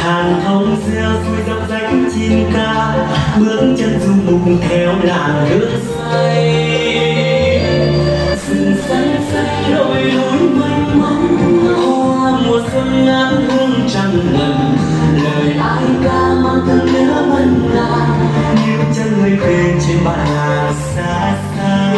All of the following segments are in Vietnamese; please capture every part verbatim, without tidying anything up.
hàn thông reo xuôi dọc rãnh chim ca, bước chân du mục theo làn nước say. Rừng xanh xanh đồi núi mênh mông, hoa mùa xuân ngát hương trăng ngần, lời ai ca mang thương nhớ mân nga, níu chân người về trên bản làng xa xa.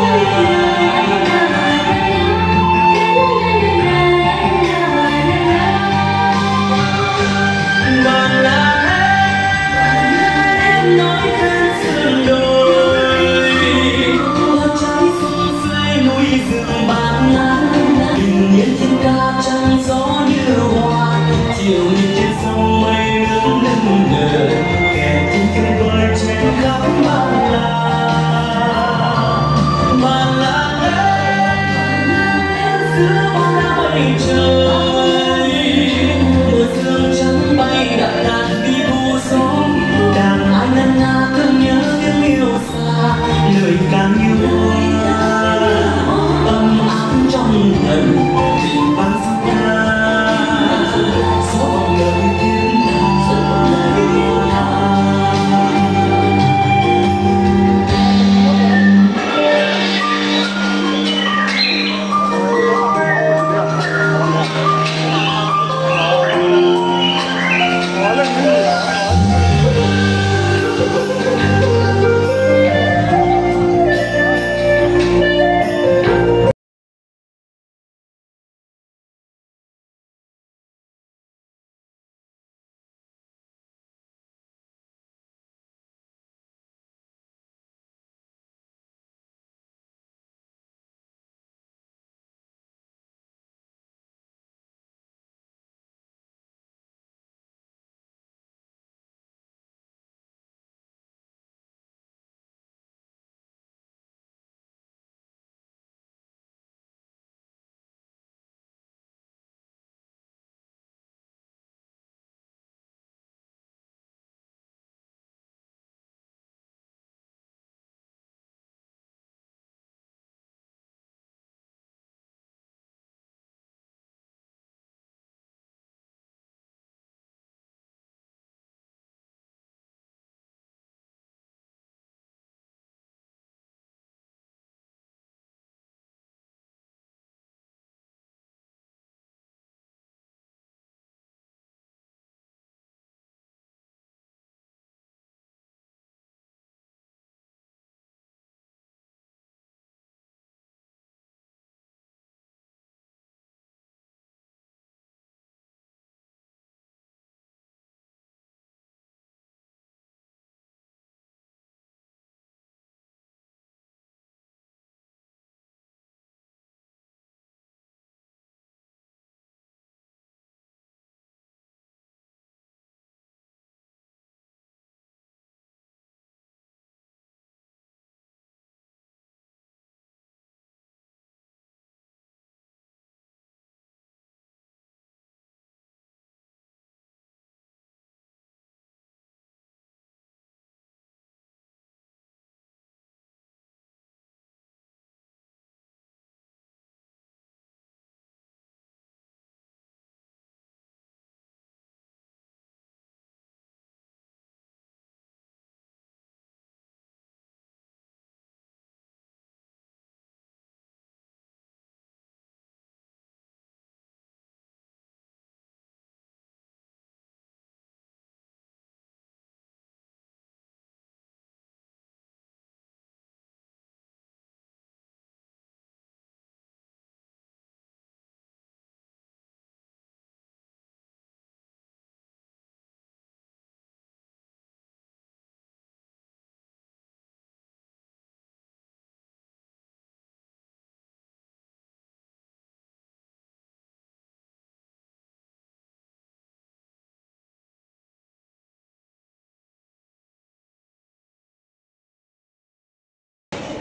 Chiều nhìn trên sông mây lững lững lờ, kẻ chung tiếng vơi trên khắp bản làng. Bản làng ơi, em giữa bao la bầy trời.